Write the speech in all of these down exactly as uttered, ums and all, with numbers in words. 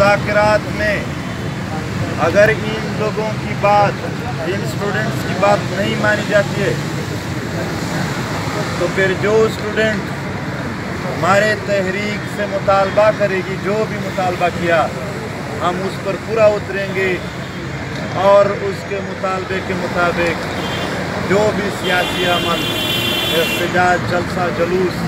مذاکرات میں اگر ان لوگوں کی بات، ان اسٹوڈنٹس کی بات نہیں مانی جاتی ہے تو پھر جو اسٹوڈنٹ ہمارے تحریک سے مطالبہ کرے گی، جو بھی مطالبہ کیا، ہم اس پر پورا اتریں گے اور اس کے مطالبے کے مطابق جو بھی سیاسی عمل، احتجاج، جلسہ، جلوس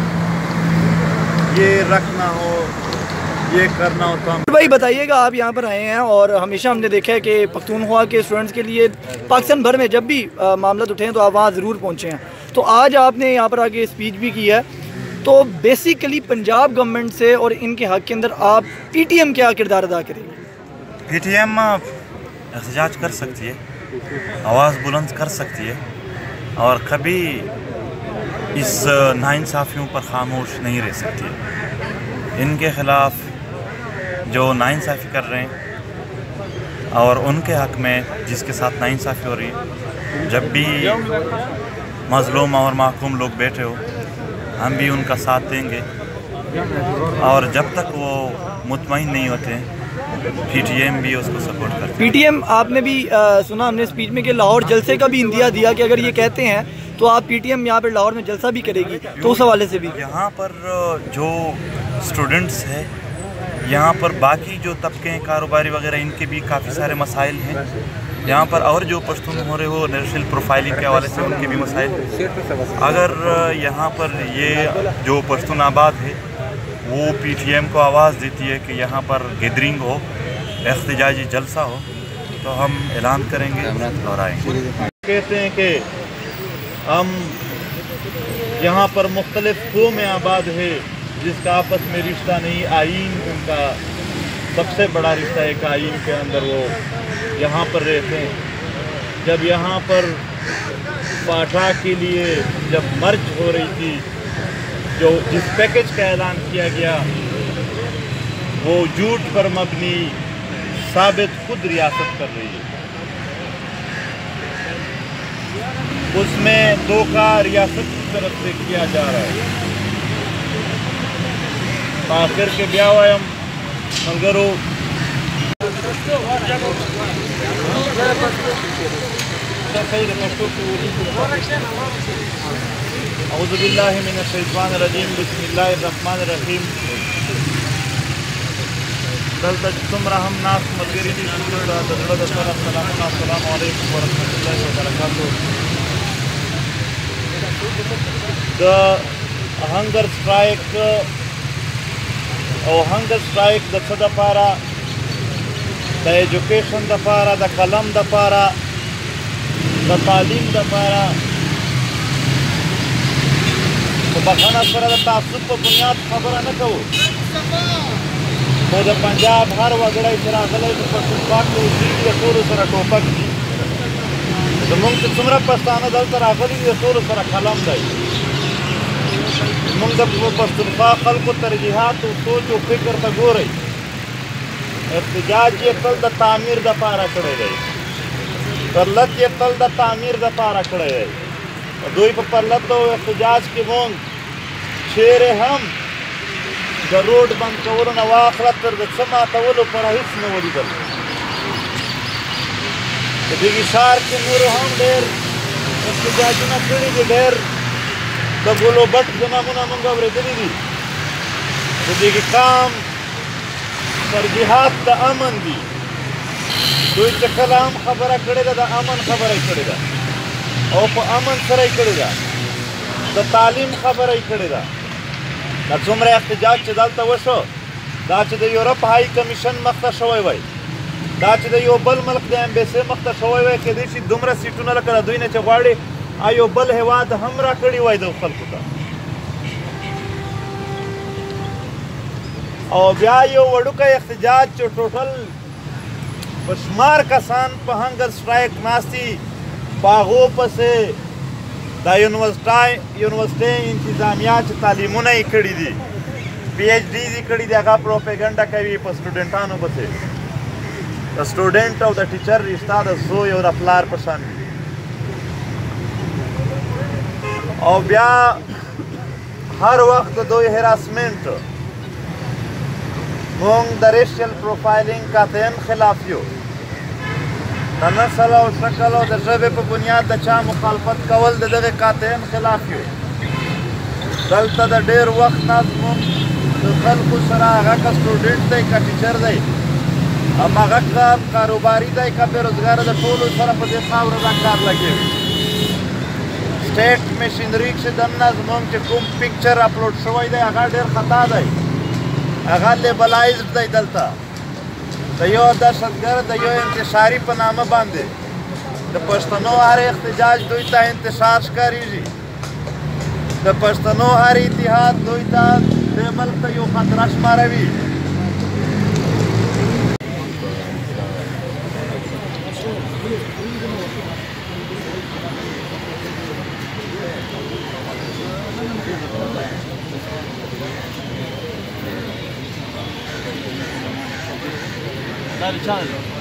یہ رکھنا ہو، یہ کرنا ہو تو ہم۔ بھائی بتائیے گا، آپ یہاں پر آئے ہیں اور ہمیشہ ہم نے دیکھا ہے کہ پختونخوا کے اسٹوڈنٹس کے لیے پاکستان بھر میں جب بھی معاملات اٹھے ہیں تو آپ وہاں ضرور پہنچے ہیں، تو آج آپ نے یہاں پر آ کے اسپیچ بھی کی ہے، تو بیسیکلی پنجاب گورنمنٹ سے اور ان کے حق کے اندر آپ پی ٹی ایم کیا کردار ادا کریں گے؟ پی ٹی ایم احتجاج کر سکتی ہے، آواز بلند کر سکتی ہے اور کبھی اس ناانصافیوں پر خاموش نہیں رہ سکتی ہے۔ ان کے خلاف جو ناانصافی کر رہے ہیں اور ان کے حق میں جس کے ساتھ ناانصافی ہو رہی ہے، جب بھی مظلوم اور محکوم لوگ بیٹھے ہو ہم بھی ان کا ساتھ دیں گے، اور جب تک وہ مطمئن نہیں ہوتے پی ٹی ایم بھی اس کو سپورٹ کرتے ہیں۔ پی ٹی ایم آپ نے بھی سنا ہم نے اسپیچ میں کہ لاہور جلسے کا بھی اندیا دیا کہ اگر یہ کہتے ہیں تو آپ پی ٹی ایم یہاں پر لاہور میں جلسہ بھی کرے گی، تو اس حوالے سے بھی یہاں پر جو اسٹوڈنٹس ہیں، یہاں پر باقی جو طبقے ہیں کاروباری وغیرہ، ان کے بھی کافی سارے مسائل ہیں یہاں پر، اور جو پشتون ہو رہے ہو ریشل پروفائلنگ کے حوالے سے ان کے بھی مسائل ہیں۔ اگر یہاں پر یہ جو پشتون آباد ہے وہ پی ٹی ایم کو آواز دیتی ہے کہ یہاں پر گیدرنگ ہو، احتجاجی جلسہ ہو، تو ہم اعلان کریں گے اور آئیں گے۔ کہتے ہیں کہ ہم یہاں پر مختلف قومیں آباد ہے جس کا آپس میں رشتہ نہیں، آئین ان کا سب سے بڑا رشتہ ہے کہ آئین کے اندر وہ یہاں پر رہتے ہیں۔ جب یہاں پر پاٹھا کے لیے جب مرج ہو رہی تھی، جو جس پیکج کا اعلان کیا گیا وہ جھوٹ پر مبنی ثابت خود ریاست کر رہی ہے، اس میں دھوکہ ریاست کی طرف سے کیا جا رہا ہے۔ آخر کے بیاوائم ملگرو اعوذ باللہ من الشیطان الرجیم، بسم اللہ الرحمن الرحیم۔ دلتا تمرا ہم ناس ملگری دی شکر دا دلتا دلتا السلام السلام علیکم ورحمۃ اللہ وبرکاتہ۔ دا ہنگر سٹرائک او ہنگر سٹرائک دا څه دپاره، د ایجوکیشن دپاره، د قلم دپاره، د تعلیم دپاره، په بخښنه سره د تعصب په بنیاد خبره نه کوو، خو د پنجاب هر وګړی چې راغلی د پښتونخوا کې اوسېږي د ټولو سره ټوپک دي، زمونږ چې څومره پښتانه دلته راغلي دي د ټولو سره قلم دی۔ زمونږ د پښتونخوا خلکو ترجیحات او سوچ او فکر ته ګورئ، احتجاج یې تل د تعمیر دپاره کړی دی، پرلت یې تل د تعمیر دپاره کړی دی۔ دوی په پرلت او احتجاج کې مونږ چیرې هم د روډ بند کولو نه واخله تر د څه ماتولو پره هېڅ نه ولیدل۔ په دغې ښار کې نورو هم ډېر احتجاجونه کړي دي، ډېر د ګلو بټ د نامونه مونږ اورېدلي دي۔ د دغې قام ترجیحات د امن دي، دوی چې کله هم خبره کړې ده د امن خبره یې کړې ده او په امن سره یې کړې ده، د تعلیم خبره یې کړې ده۔ دا څومره احتجاج چې دلته وشو، دا چې د یورپ های کمیشن مخته شوی وی، دا چې د یو بل ملک د امبیسي مخته شوی وی، کېدای شي دومره سیټونه لکه د دوی نه چې غواړي یو بل هېواد هم راکړي وای د خلکو ته، او بیا یو وړوکی احتجاج چې ټوټل په شمار کسان په هنګر سټرایک ناست دي، په هغو پسې دا یونیورسټۍ انتظامیه چې تعلیمونه یې کړي دي، پی ایچ ډي یې کړي دي، هغه پروپیګنډه کوي په سټوډنټانو پسې، د سټوډنټ او د ټیچر رشته د زوی او د پلار په شان وي، او بیا هر وخت د دوی هراسمنټ مونږ د ریشل پروفایلینګ قاطعاً خلاف یو. د نسل او شکل او د ژبې په بنیاد د چا مخالفت کول د دغې قاطعاً خلاف یو. دلته د ډېر وخت نه زموږ د خلکو سره هغه که سټوډنټ دی که ټیچر دی هماغه کار کاروباري دی که بېروزګاره د ټولو سره په دې خاوره دا کار لګوي. سټیټ مشینري کښې دننه زموږ چې کوم پکچر اپلوډ شوی دی هغه ډېر خطا دی، هغه لیبلایزډ دی. دلته د یو دهشتګرد د یو انتشاري په نامه باندې د پښتنو هر احتجاج دوی ته انتشار ښکارېږي. د پښتنو هر اتحاد دوی ته دې ملک ته یو خطره شماروي. That challenge.